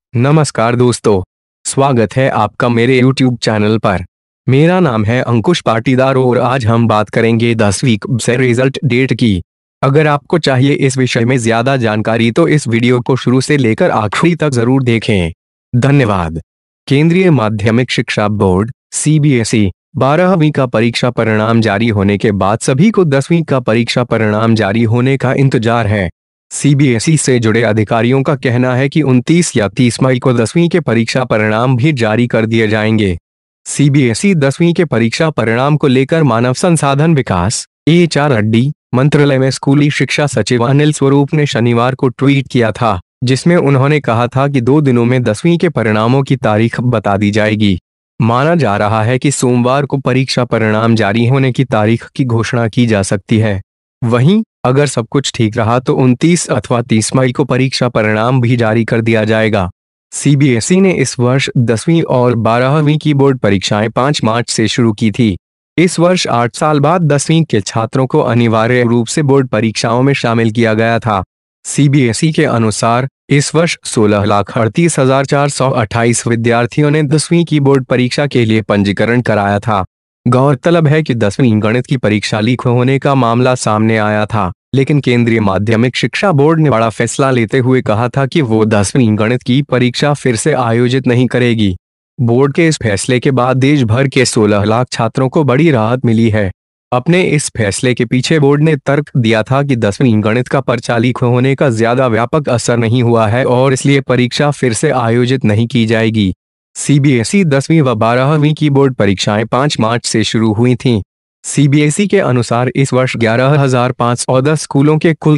नमस्कार दोस्तों, स्वागत है आपका मेरे YouTube चैनल पर। मेरा नाम है अंकुश पाटीदार और आज हम बात करेंगे 10वीं से रिजल्ट डेट की। अगर आपको चाहिए इस विषय में ज्यादा जानकारी तो इस वीडियो को शुरू से लेकर आखिरी तक जरूर देखें। धन्यवाद। केंद्रीय माध्यमिक शिक्षा बोर्ड CBSE 12वीं का परीक्षा परिणाम जारी होने के बाद सभी को 10वीं का परीक्षा परिणाम जारी होने का इंतजार है। CBSE से जुड़े अधिकारियों का कहना है कि 29 या 30 मई को 10वीं के परीक्षा परिणाम भी जारी कर दिए जाएंगे। CBSE 10वीं के परीक्षा परिणाम को लेकर मानव संसाधन विकास HR मंत्रालय में स्कूली शिक्षा सचिव अनिल स्वरूप ने शनिवार को ट्वीट किया था, जिसमें उन्होंने कहा था कि 2 दिनों में 10वीं के परिणामों की तारीख बता दी जाएगी। माना जा रहा है कि सोमवार को परीक्षा परिणाम जारी होने की तारीख की घोषणा की जा सकती है। वहीं अगर सब कुछ ठीक रहा तो 29 अथवा 30 मई को परीक्षा परिणाम भी जारी कर दिया जाएगा। CBSE ने इस वर्ष 10वीं और 12वीं की बोर्ड परीक्षाएं 5 मार्च से शुरू की थी। इस वर्ष 8 साल बाद 10वीं के छात्रों को अनिवार्य रूप से बोर्ड परीक्षाओं में शामिल किया गया था। CBSE के अनुसार इस वर्ष 16,38,428 विद्यार्थियों ने 10वीं की बोर्ड परीक्षा के लिए पंजीकरण कराया था। गौरतलब है कि 10वीं गणित की परीक्षा लीक होने का मामला सामने आया था, लेकिन केंद्रीय माध्यमिक शिक्षा बोर्ड ने बड़ा फैसला लेते हुए कहा था कि वो 10वीं गणित की परीक्षा फिर से आयोजित नहीं करेगी। बोर्ड के इस फैसले के बाद देश भर के 16 लाख छात्रों को बड़ी राहत मिली है। अपने इस फैसले के पीछे बोर्ड ने तर्क दिया था कि 10वीं गणित का पर्चा लीक होने का ज्यादा व्यापक असर नहीं हुआ है और इसलिए परीक्षा फिर से आयोजित नहीं की जाएगी। CBSE 10वीं व 12वीं की बोर्ड परीक्षाएं 5 मार्च से शुरू हुई थीं। CBSE के अनुसार इस वर्ष 11,510 स्कूलों के कुल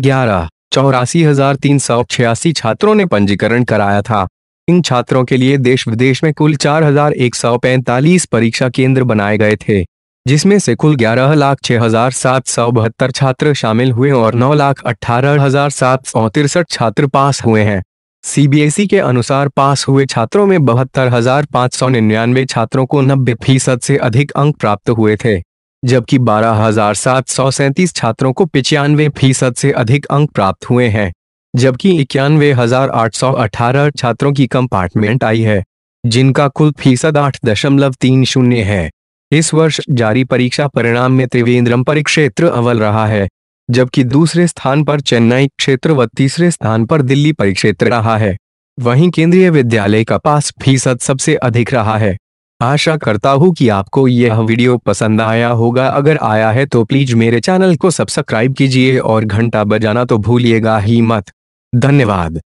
84,386 छात्रों ने पंजीकरण कराया था। इन छात्रों के लिए देश विदेश में कुल 4,145 परीक्षा केंद्र बनाए गए थे, जिसमें से कुल 11,06,772 छात्र शामिल हुए और 9,18,763 छात्र पास हुए हैं। CBSE के अनुसार पास हुए छात्रों में 72,599 छात्रों को 90% से अधिक अंक प्राप्त हुए थे, जबकि 12,737 छात्रों को 95% से अधिक अंक प्राप्त हुए हैं, जबकि 91,818 छात्रों की कंपार्टमेंट आई है, जिनका कुल फीसद 8.30 है। इस वर्ष जारी परीक्षा परिणाम में त्रिवेंद्रम परिक्षेत्र अव्वल रहा है, जबकि दूसरे स्थान पर चेन्नई क्षेत्र व तीसरे स्थान पर दिल्ली परिक्षेत्र रहा है। वहीं केंद्रीय विद्यालय का पास फीसद सबसे अधिक रहा है। आशा करता हूँ कि आपको यह वीडियो पसंद आया होगा। अगर आया है तो प्लीज मेरे चैनल को सब्सक्राइब कीजिए और घंटा बजाना तो भूलिएगा ही मत। धन्यवाद।